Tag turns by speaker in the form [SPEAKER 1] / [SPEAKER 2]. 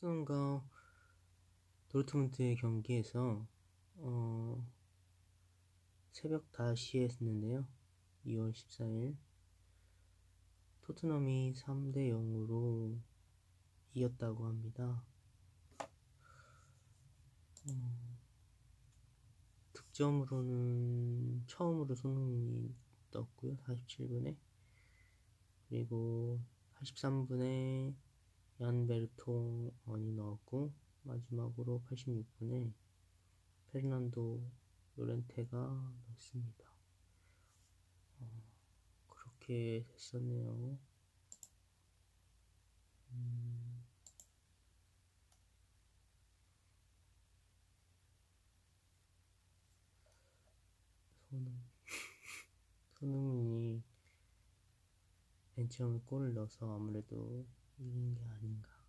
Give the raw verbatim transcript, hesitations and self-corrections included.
[SPEAKER 1] 토트넘과 도르트문트의 경기에서 어, 새벽 다섯 시에 했는데요. 이월 십사일 토트넘이 삼 대 영으로 이겼다고 합니다. 어, 득점으로는 처음으로 손흥민이 떴고요. 사십칠 분에. 그리고 팔십삼 분에 얀 베르통원이 넣었고, 마지막으로 팔십육 분에 페르난도 요렌테가 넣었습니다. 어, 그렇게 됐었네요. 음, 손흥, 손흥민이 맨 처음에 골을 넣어서 아무래도 이긴 게 아닌가.